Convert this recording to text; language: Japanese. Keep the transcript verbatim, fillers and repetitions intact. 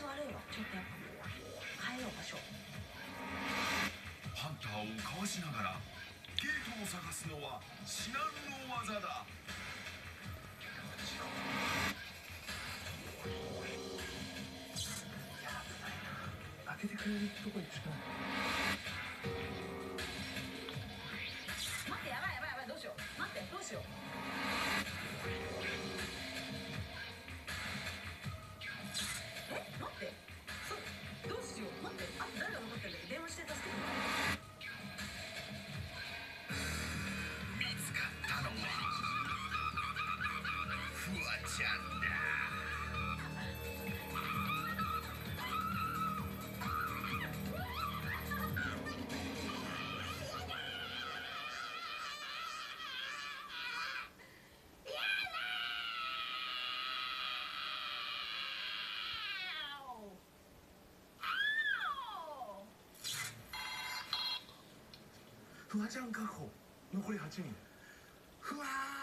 子悪いわ。ちょっとやっぱ変えよう場所。 ハンターをかわしながらゲートを探すのは至難の技だ。 開けてくれるとこに近い。 待って、やばいやばいやばい、どうしよう。待って、どうしよう。え、待って、そどうしよう。待って、あと誰が残ってるんだっけ。電話して助けてもらう。 見つかったのはフワちゃんだ。 フワちゃん確保。残りはちにん。ふわー